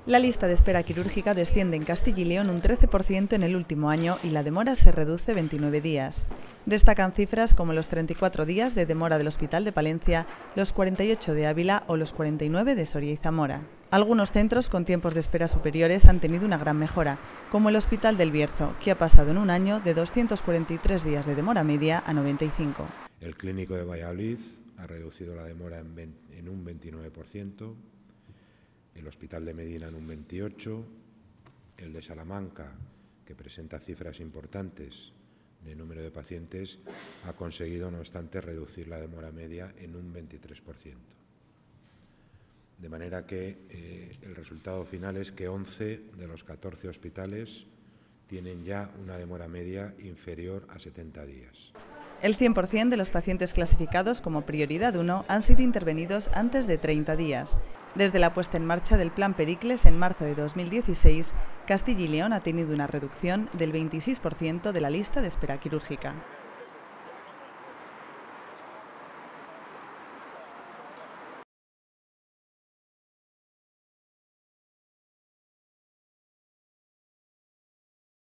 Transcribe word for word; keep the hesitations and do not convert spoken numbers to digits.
La lista de espera quirúrgica desciende en Castilla y León un trece por ciento en el último año y la demora se reduce veintinueve días. Destacan cifras como los treinta y cuatro días de demora del Hospital de Palencia, los cuarenta y ocho de Ávila o los cuarenta y nueve de Soria y Zamora. Algunos centros con tiempos de espera superiores han tenido una gran mejora, como el Hospital del Bierzo, que ha pasado en un año de doscientos cuarenta y tres días de demora media a noventa y cinco. El Clínico de Valladolid ha reducido la demora en un veintinueve por ciento, el Hospital de Medina en un veintiocho por ciento, el de Salamanca, que presenta cifras importantes de número de pacientes, ha conseguido, no obstante, reducir la demora media en un veintitrés por ciento. De manera que eh, el resultado final es que once de los catorce hospitales tienen ya una demora media inferior a setenta días. El cien por cien de los pacientes clasificados como prioridad uno han sido intervenidos antes de treinta días. Desde la puesta en marcha del Plan Pericles en marzo de dos mil dieciséis, Castilla y León ha tenido una reducción del veintiséis por ciento de la lista de espera quirúrgica.